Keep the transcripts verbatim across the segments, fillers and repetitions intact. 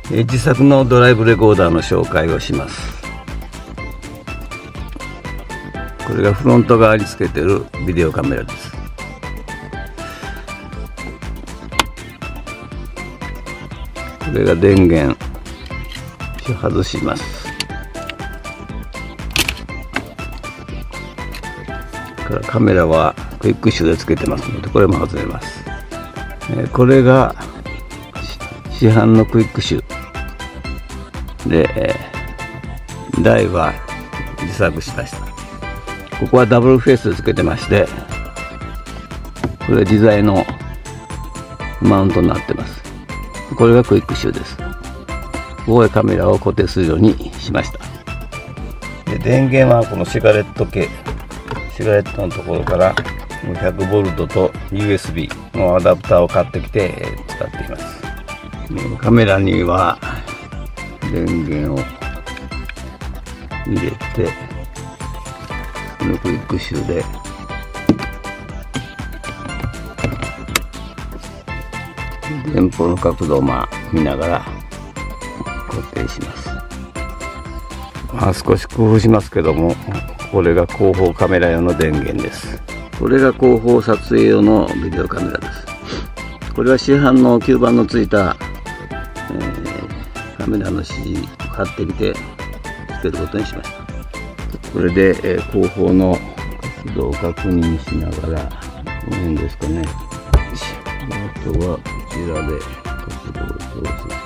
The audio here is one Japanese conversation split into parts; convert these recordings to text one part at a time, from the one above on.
自作のドライブレコーダーの紹介をします。これがフロント側につけてるビデオカメラです。これが電源外します。からカメラはクイックシュでつけてますので、これも外れます。これが市販のクイックシュで、台は自作しました。ここはダブルフェイスでつけてまして、これは自在のマウントになってます。これがクイックシュです。ここへカメラを固定するようにしました。で、電源はこのシガレット系、シガレットのところからひゃくボルトと ユーエスビー のアダプターを買ってきて使っています。カメラには電源を入れて、このクイックシュで電波の角度をまあ見ながら固定します。まあ、少し工夫しますけども、これが後方カメラ用の電源です。これが後方撮影用のビデオカメラです。これは市販の吸盤のついた、えー、カメラの シージー を買ってきてつけることにしました。これで、えー、後方の角度を確認しながら、この辺ですかね。あとはこちらで角度を調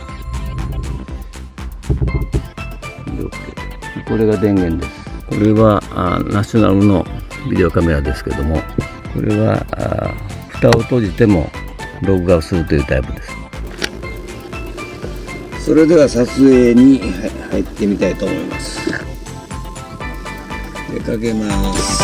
節。これが電源です。これはあナショナルのビデオカメラですけども、これはあ蓋を閉じても録画をするというタイプです。それでは撮影に入ってみたいと思います。出かけます。